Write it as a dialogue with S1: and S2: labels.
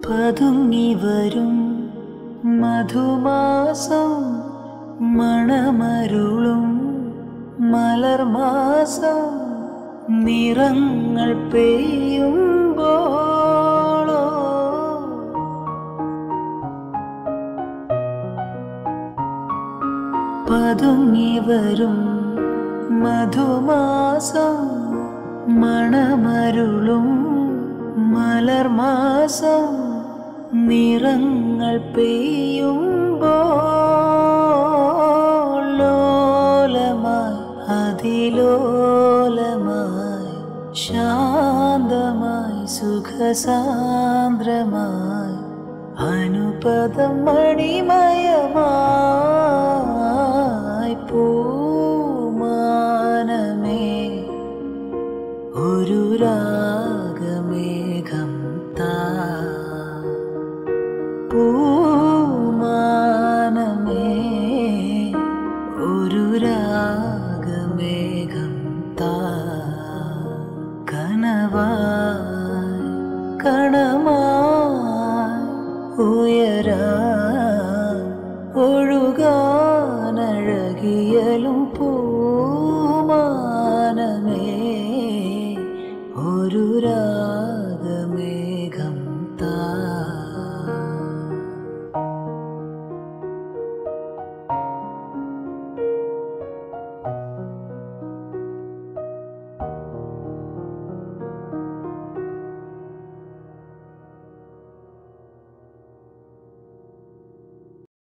S1: പതുങ്ങി വരും മധുമാസം മണമരുളും മലർമാസം നിറങ്ങൾ പെയ്യുമ്പോളോ പതുങ്ങി വരും മധുമാസം മണമരുളും മലർമാസം നിറങ്ങൾ പെയ്യുമ്പോൾ ലോലമായി അതിലോലമായി ശാന്തമായി സുഖസാന്ദ്രമായി അനുപദം മണിമയമായി പൂമാനമേ ഒരു രാഗമേഘം താ പൂമാനമേ ഒരു രാഗമേഘം താ കനവായി കണമായി ഉയരാൻ ഒഴുകാനഴകിയലും പൂമാനമേ ഒരു രാ